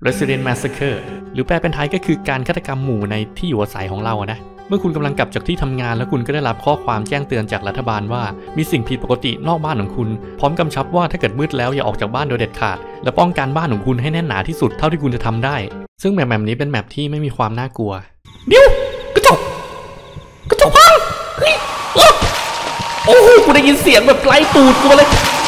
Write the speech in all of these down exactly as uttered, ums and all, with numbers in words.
Resident Massacre หรือแปลเป็นไทยก็คือการฆาตกรรมหมู่ในที่อยู่อาศัยของเราอะนะเมื่อคุณกำลังกลับจากที่ทำงานแล้วคุณก็ได้รับข้อความแจ้งเตือนจากรัฐบาลว่ามีสิ่งผิดปกตินอกบ้านของคุณพร้อมกำชับว่าถ้าเกิดมืดแล้วอย่าออกจากบ้านโดยเด็ดขาดและป้องกันบ้านของคุณให้แน่นหนาที่สุดเท่าที่คุณจะทำได้ซึ่งแมปแบบนี้เป็นแมปที่ไม่มีความน่ากลัวเดี๋ยวกระจกกระจกพังเฮ้ยโอ้โหกูได้ยินเสียงแบบไกลตูดกูเลย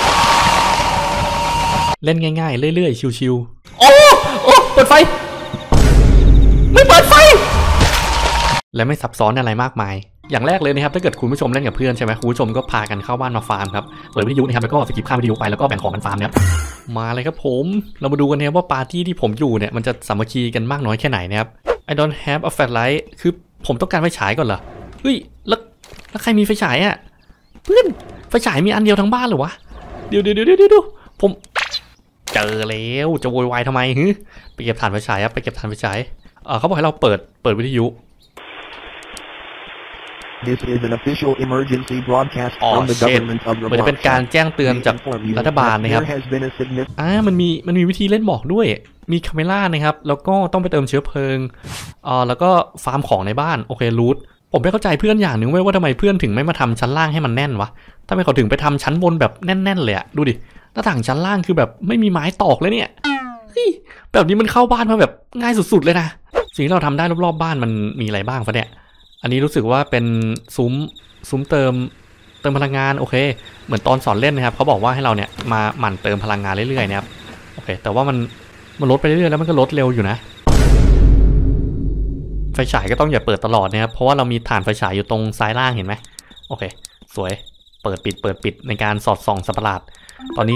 เล่นง่ายๆเรื่อยๆชิวๆโอ้โอ้เปิดไฟไม่เปิดไฟและไม่ซับซ้อนอะไรมากมายอย่างแรกเลยนะครับถ้าเกิดคุณผู้ชมเล่นกับเพื่อนใช่ไหมคุณผู้ชมก็พากันเข้าบ้านมาฟาร์มครับเปิดวิทยุนะครับแล้วก็สกิปข้ามวิทยุไปแล้วก็แบ่งของกันฟาร์มเนี่ยมาเลยครับผมเรามาดูกันนะครับว่าปาร์ตี้ที่ผมอยู่เนี่ยมันจะสามัคคีกันมากน้อยแค่ไหนนะครับ I don't have a flashlight คือผมต้องการไฟฉายก่อนเหรอเฮ้ยแล้วแล้วใครมีไฟฉายอ่ะเพื่อนไฟฉายมีอันเดียวทั้งบ้านเหรอวะเดี๋ยวเดี๋ยวเดี๋ยวเดี๋ยวผมเจอแล้วจะโวยวายทำไมฮึไปเก็บถ่านไฟฉายครับไปเก็บถ่านไฟฉายเออเขาบอกให้เราเปิดเปิดวิทยุ This is an official emergency broadcast from the government of Vermont. มันจะเป็นการแจ้งเตือนจากรัฐบาลนะครับอ่ามันมีมันมีวิธีเล่นบอกด้วยมีคาเมล่านะครับแล้วก็ต้องไปเติมเชื้อเพลิงอ่าแล้วก็ฟาร์มของในบ้านโอเครูทผมไม่เข้าใจเพื่อนอย่างหนึ่งว่าทำไมเพื่อนถึงไม่มาทำชั้นล่างให้มันแน่นวะทำไมเขาถึงไปทำชั้นบนแบบแน่นๆเลยอะดูดิหน้าต่างชั้นล่างคือแบบไม่มีไม้ตอกเลยเนี่ยแบบนี้มันเข้าบ้านมาแบบง่ายสุดๆเลยนะสิ่งที่เราทำได้รอบๆบ้านมันมีอะไรบ้างฟะเนี่ยอันนี้รู้สึกว่าเป็นซุ้มซุ้มเติมเติมพลังงานโอเคเหมือนตอนสอนเล่นนะครับเขาบอกว่าให้เราเนี่ยมาหมั่นเติมพลังงานเรื่อยๆนะครับโอเคแต่ว่ามันมันลดไปเรื่อยๆแล้วมันก็ลดเร็วอยู่นะไฟฉายก็ต้องอย่าเปิดตลอดนะครับเพราะว่าเรามีฐานไฟฉายอยู่ตรงซ้ายล่างเห็นไหมโอเคสวยเปิดปิดเปิดปิดในการสอดส่องสัตว์ประหลาดตอนนี้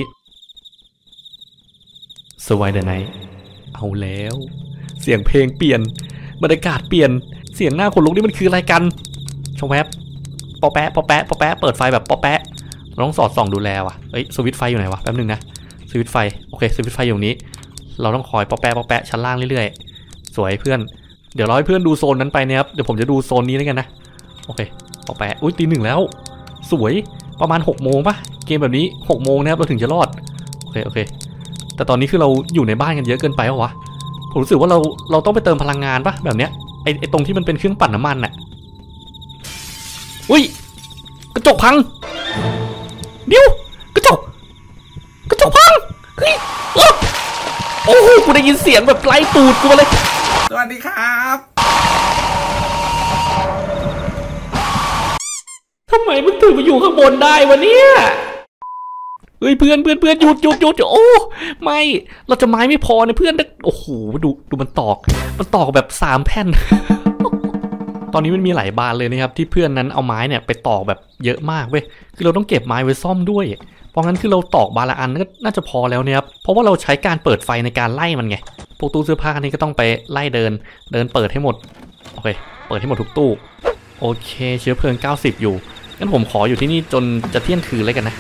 สวายเดอะไนท์เอาแล้วเสียงเพลงเปลี่ยนบรรยากาศเปลี่ยนเสียงหน้าขนลุกนี่มันคืออะไรกันชมแวบปอแปะปอแปะปอแปะเปิดไฟแบบปอแปะเราต้องสอดส่องดูแลว่ะเอ้ยสวิตช์ไฟอยู่ไหนวะแป๊บนึงนะสวิตช์ไฟโอเคสวิตช์ไฟอยู่นี้เราต้องคอยปอแปะปอแปะชั้นล่างเรื่อยๆสวยเพื่อนเดี๋ยวเราให้เพื่อนดูโซนนั้นไปนะครับเดี๋ยวผมจะดูโซนนี้แล้วกันนะโอเคปอแปะอุ้ยตีหนึ่งแล้วสวยประมาณหกโมงป่ะเกมแบบนี้หกโมงนะครับเราถึงจะรอดโอเคโอเคแต่ตอนนี้คือเราอยู่ในบ้านกันเยอะเกินไปวะวะผมรู้สึกว่าเราเราต้องไปเติมพลังงานป่ะแบบเนี้ยไอไอตรงที่มันเป็นเครื่องปั่นน้ำมันน่ะอุ้ยกระจกพังเดี๋ยวกระจกกระจกพังเฮ้ยโอ้โหกูได้ยินเสียงแบบไล่ตูดกูเลยสวัสดีครับทำไมมึงถึงมาอยู่ข้างบนได้วะเนี่ยเฮ้ยเพื่อนเพื่อนเพื่อนหยุดหยุดหยุดโอ้ไม่เราจะไม้ไม่พอนะเพื่อนโอ้โหดูดูมันตอกมันตอกแบบสามแผ่น ตอนนี้มันมีหลายบานเลยนะครับที่เพื่อนนั้นเอาไม้เนี่ยไปตอกแบบเยอะมากเว้ยคือเราต้องเก็บไม้ไว้ซ่อมด้วยเพราะงั้นคือเราตอกบานละอันก็น่าจะพอแล้วเนี่ยครับเพราะว่าเราใช้การเปิดไฟในการไล่มันไงพวกตู้เสื้อผ้านี้ก็ต้องไปไล่เดินเดินเปิดให้หมดโอเคเปิดให้หมดทุกตู้โอเคเชื้อเพลิงเก้าสิบอยู่งั้นผมขออยู่ที่นี่จนจะเที่ยงคืนเลยกันนะ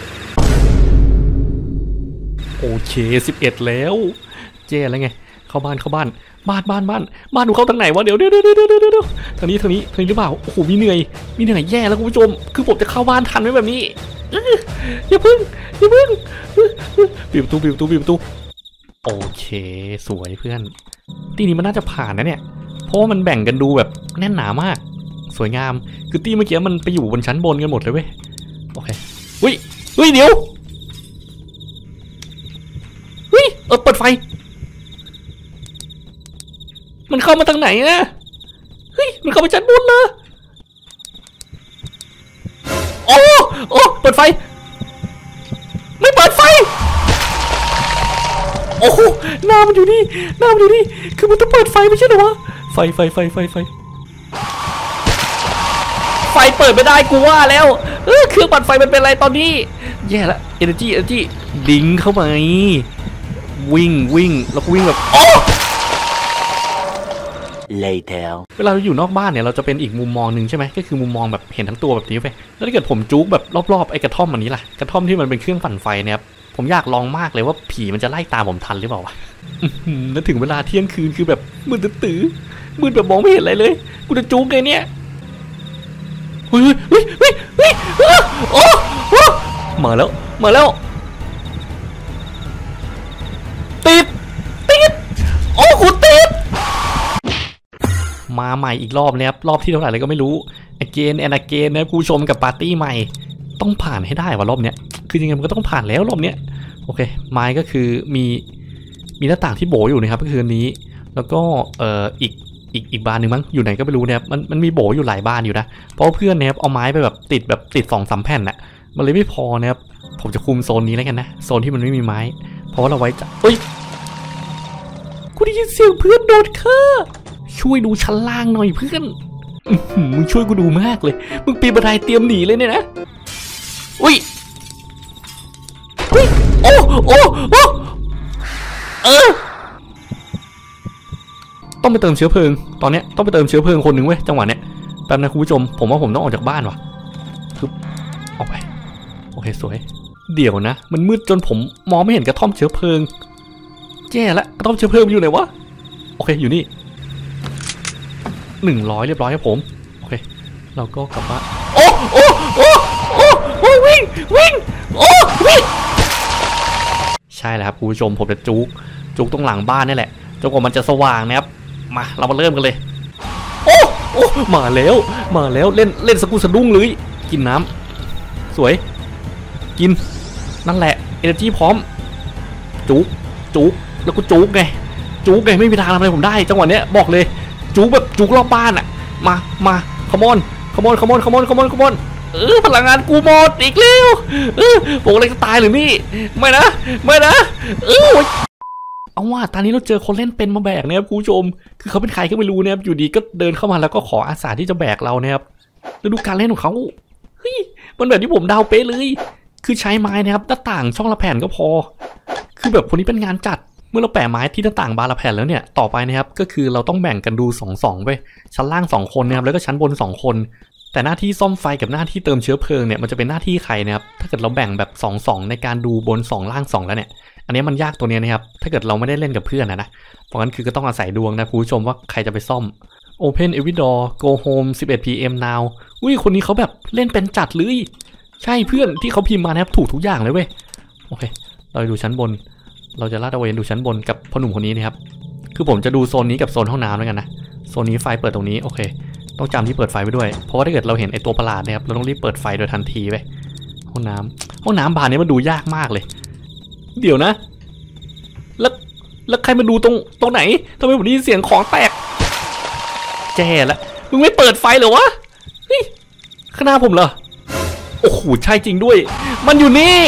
โอเคสิบเอ็ดแล้วเจ๊แล้วไงเข้าบ้านเข้าบ้านบ้านบ้านบ้านบ้านหนูเข้าทางไหนวะเดี๋ยวเดี๋ยวเดี๋ยวเดี๋ยวเดี๋ยวทางนี้ทางนี้ทางนี้หรือเปล่าโอ้โหมีเหนื่อยมีเหนื่อยแย่แล้วคุณผู้ชมคือผมจะเข้าบ้านทันไหมแบบนี้อย่าพึ่งอย่าพึ่งปิดประตูปิดประตูปิดประตูโอเคสวยเพื่อนตีนี้มันน่าจะผ่านนะเนี่ยเพราะว่ามันแบ่งกันดูแบบแน่นหนามากสวยงามคือตีเมื่อกี้มันไปอยู่บนชั้นบนกันหมดเลยเว้ยโอเคอุ้ยอุ้ยเดี๋ยวเฮ้ยเออเปิดไฟมันเข้ามาทางไหนนะเฮ้ยมันเข้ามาชั้นบนเลยโอ้โอ้เปิดไฟไม่เปิดไฟโอ้โหหน้ามันอยู่นี่หน้ามันอยู่นี่คือมันต้องเปิดไฟไม่ใช่เหรอวะไฟไฟไฟไฟไฟไฟเปิดไม่ได้กูว่าแล้วเออเครื่องปั่นไฟมันเป็นอะไรตอนนี้แย่ละเอเนอร์จีเอเนอร์จีลิงเข้ามาวิ่งวิ่งแล้วก็วิ่งแบบโอ้ Later เวลาเราอยู่นอกบ้านเนี่ยเราจะเป็นอีกมุมมองหนึ่งใช่ไหมก็คือมุมมองแบบเห็นทั้งตัวแบบนี้ไปแล้วถ้าเกิดผมจุ๊กแบบรอบๆไอ้กระท่อมอันนี้ล่ะกระท่อมที่มันเป็นเครื่องปั่นไฟเนี่ยผมอยากลองมากเลยว่าผีมันจะไล่ตามผมทันหรือเปล่าวะแล้วถึงเวลาเที่ยงคืนคือแบบมืดตื้อมืดแบบมองไม่เห็นอะไรเลยกูจะจุ๊กไงเนี่ยเฮ้ยเฮ้ยเฮ้ยเฮ้ยโอ้โหมาแล้วมาแล้วติดติดโอ้มาใหม่อีกรอบนะครับรอบที่เท่าไหร่เลยก็ไม่รู้ again and again นะผู้ชมกับปาร์ตี้ใหม่ต้องผ่านให้ได้ว่ารอบเนี้ยคือยังไงมันก็ต้องผ่านแล้วรอบเนี้ยโอเคไม้ก็คือมีมีหน้าต่างที่โบอยู่นะครับก็คืออันนี้แล้วก็เอ่ออีกอีกอีกบานหนึ่งมั้งอยู่ไหนก็ไม่รู้นะครับมันมันมีโบอยู่หลายบานอยู่นะเพราะเพื่อนนะครับเอาไม้ไปแบบติดแบบติดสองสามแผ่นน่ะมันเลยไม่พอนะครับผมจะคุมโซนนี้แล้วกันนะโซนที่มันไม่มีไม้เพราะว่าเราไว้จะเอ้ยกูได้ยินเสียงเพื่อนโดนฆ่าช่วยดูชั้นล่างหน่อยเพื่อนมึงช่วยกูดูมากเลยมึงปีนบันไดเตรียมหนีเลยเนี่ยนะอุ้ยอุ้ยโอ้โอ้โอ้เออต้องไปเติมเชื้อเพลิงตอนเนี้ยต้องไปเติมเชื้อเพลิงคนหนึ่งเว้ยจังหวะเนี้ยแป๊บนะคุณผู้ชมผมว่าผมต้องออกจากบ้านว่ะคือออกไปโอเคสวยเดี๋ยวนะมันมืดจนผมมองไม่เห็นกระท่อมเชื้อเพลิงแย่ละกระท่อมเชื้อเพลิงอยู่ไหนวะโอเคอยู่นี่หนึ่งร้อยเรียบร้อยครับผมโอเคเราก็กลับบ้านโอ้โอ้โอ้โอ้โอ้วิ่งวิ่งโอ้วิ่งใช่แล้วครับคุณผู้ชมผมจะจุกจุกตรงหลังบ้านนี่แหละจนกว่ามันจะสว่างนะครับมาเรามาเริ่มกันเลยโอ้โอ้มาแล้วมาแล้วเล่นเล่นสกูสะดุ้งเลยกินน้ำสวยกินนั่นแหละเอเนอร์จีพร้อมจุกจุกแล้วก็จุกไงจุกไงไม่มีทางทำอะไรผมได้จังหวะเนี้ยบอกเลยจุกแบบจุกรอบบ้านอ่ะมามาขมอนขมอนขมอนขมอนขมอนขมอนเออพลังงานกูหมดอีกแล้วเออผมอะไรจะตายหรือนี่ไม่นะไม่นะเออเอาว่าตอนนี้เราเจอคนเล่นเป็นมาแบกนะครับคุณผู้ชมคือเขาเป็นใครก็ไม่รู้นะครับอยู่ดีก็เดินเข้ามาแล้วก็ขออาสาที่จะแบกเรานะครับแล้วดูการเล่นของเขาเฮ้ยมันแบบที่ผมเดาเป๊ะเลยคือใช้ไม้นะครับหน้าต่างช่องละแผ่นก็พอคือแบบคนนี้เป็นงานจัดเมื่อเราแปะไม้ที่หน้าต่างบานละแผ่นแล้วเนี่ยต่อไปนะครับก็คือเราต้องแบ่งกันดูสองสองไปชั้นล่างสองคนนะครับแล้วก็ชั้นบนสองคนแต่หน้าที่ซ่อมไฟกับหน้าที่เติมเชื้อเพลิงเนี่ยมันจะเป็นหน้าที่ใครนะครับถ้าเกิดเราแบ่งแบบสองสองในการดูบนสองล่างสองแล้วเนี่ยอันนี้มันยากตัวนี้นะครับถ้าเกิดเราไม่ได้เล่นกับเพื่อนนะนะเพราะงั้นคือก็ต้องอาศัยดวงนะคุณผู้ชมว่าใครจะไปซ่อม Open every door go home สิบเอ็ด พี เอ็ม now อุ้ยคนนี้เขาแบบเล่นเป็นจัดเลยใช่เพื่อนที่เขาพิมพ์มานะครับถูกทุกอย่างเลยเว้ยโอเคเราดูชั้นบนเราจะลาดตระเวนดูชั้นบนกับพ่อหนุ่มคนนี้นะครับคือผมจะดูโซนนี้กับโซนห้องน้ำด้วยกันนะโซนนี้ไฟเปิดตรงนี้โอเคต้องจำที่เปิดไฟไว้ด้วยเพราะว่าถ้าเกิดเราเห็นไอตัวประหลาดนะครับเราต้องรีบเปิดไฟโดยทันทีไปห้องน้ำห้องน้ำบานนี้มันดูยากมากเลยเดี๋ยวนะแล้วแล้วใครมาดูตรงตรงไหนทำไมผมได้ยินเสียงของแตกแย่แล้วมึงไม่เปิดไฟเหรอวะเฮ้ยข้างหน้าผมเหรอโอ้โหใช่จริงด้วยมันอยู่นี่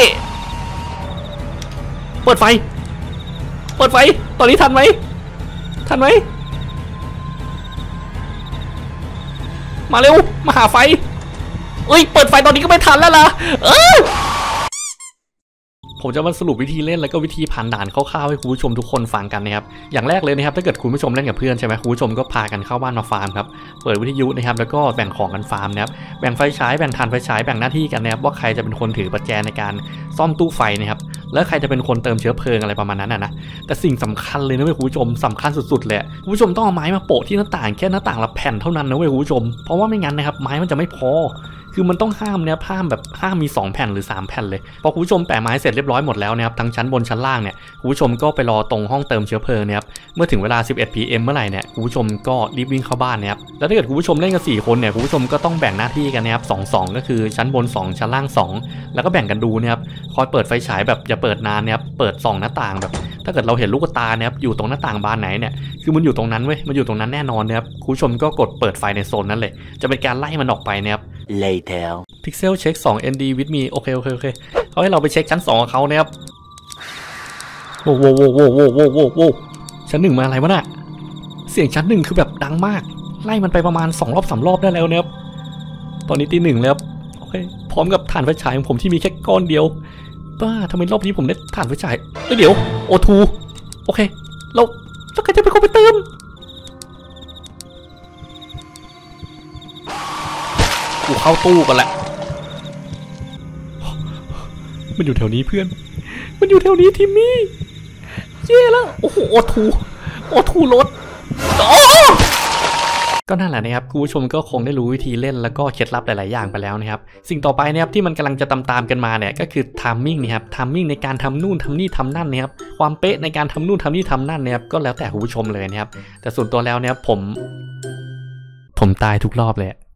เปิดไฟเปิดไฟตอนนี้ทันไหมทันไหมมาเร็วมาหาไฟเอ้ยเปิดไฟตอนนี้ก็ไม่ทันแล้วล่ะเออผมจะมาสรุปวิธีเล่นแล้วก็วิธีผ่านด่านคร่าวๆให้คุณผู้ชมทุกคนฟังกันนะครับอย่างแรกเลยนะครับถ้าเกิดคุณผู้ชมเล่นกับเพื่อนใช่ไหมคุณผู้ชมก็พากันเข้าบ้านมาฟาร์มครับเปิดวิทยุนะครับแล้วก็แบ่งของกันฟาร์มนะครับแบ่งไฟฉายแบ่งถ่านไฟฉายแบ่งหน้าที่กันนะครับว่าใครจะเป็นคนถือประแจในการซ่อมตู้ไฟนะครับแล้วใครจะเป็นคนเติมเชื้อเพลิงอะไรประมาณนั้นนะแต่สิ่งสำคัญเลยนะเว้ยคุณผู้ชมสำคัญสุดๆเลยคุณผู้ชมต้องเอาไม้มาโปะที่หน้าต่างแค่หน้าต่างละแผ่นเท่านั้นนะเว้ยคุณผู้ชมเพราะว่าไม่งั้นนะครับไม้มันจะไม่พอคือมันต้องห้ามเนี่ยห้ามแบบห้ามมีสองแผ่นหรือสามแผ่นเลยพอคุณผู้ชมแปะไม้เสร็จเรียบร้อยหมดแล้วนะครับทั้งชั้นบนชั้นล่างเนี่ยคุณผู้ชมก็ไปรอตรงห้องเติมเชื้อเพลิงนะครับเมื่อถึงเวลา สิบเอ็ด พี เอ็ม เมื่อไหร่เนี่ยคุณผู้ชมก็รีบวิ่งเข้าบ้านนะครับแล้วถ้าเกิดคุณผู้ชมเล่นกันสี่คนเนี่ยคุณผู้ชมก็ต้องแบ่งหน้าที่กันนะครับสอง สองก็คือชั้นบนสองชั้นล่างสองแล้วก็แบ่งกันดูนะครับคอยเปิดไฟฉายแบบอย่าเปิดนานนะครับเปิดส่องหน้าต่างแบบถ้าเกิดเราเห็นลูกตานะครับอยู่ตรงหน้าต่างบานไหนเนี่ยคือมันอยู่ตรงนั้นเว้ยมันอยู่ตรงนั้นแน่นอนนะครับคุณผู้ชมก็กดเปิดไฟในโซนนั้นเลยจะเป็นการไล่มันออกไปนะครับ later Pixel check สอง เอ็น ดี with me โอเคโอเคโอเคเขาให้เราไปเช็คชั้นสองกับเขานะครับโว้โว้โว้โว้โว้โว้โว้โว้ชั้นหนึ่งมาอะไรวะน่ะเสียงชั้นหนึ่งคือแบบดังมากไล่มันไปประมาณสองรอบสามรอบได้แล้วนะครับตอนนี้ตีหนึ่งแล้วโอเคพร้อมกับถ่านไฟฉายของผมที่มีแค่ก้อนเดียวบ้าทำไมรอบนี้ผมได้ถ่านไฟฉายเอ้ยเดี๋ยวโอทูโอเคเราแล้วใครจะเป็นคนไปเติมกูเข้าตู้กันแหละมันอยู่แถวนี้เพื่อนมันอยู่แถวนี้ทิมมี่เย่แล้วโอ้โหโอทูโอทูรถโอ้ก็นั่นแหละนะครับคุณผู้ชมก็คงได้รู้วิธีเล่นแล้วก็เคล็ดลับหลายๆอย่างไปแล้วนะครับสิ่งต่อไปนะครับที่มันกำลังจะตามๆกันมาเนี่ยก็คือไทมิ่งนะครับไทมิ่งในการทำนู่นทำนี่ทำนั่นนะครับความเป๊ะในการทำนู่นทำนี่ทำนั่นนะครับก็แล้วแต่คุณผู้ชมเลยนะครับแต่ส่วนตัวแล้วเนี่ยผมตายทุกรอบเลยอะ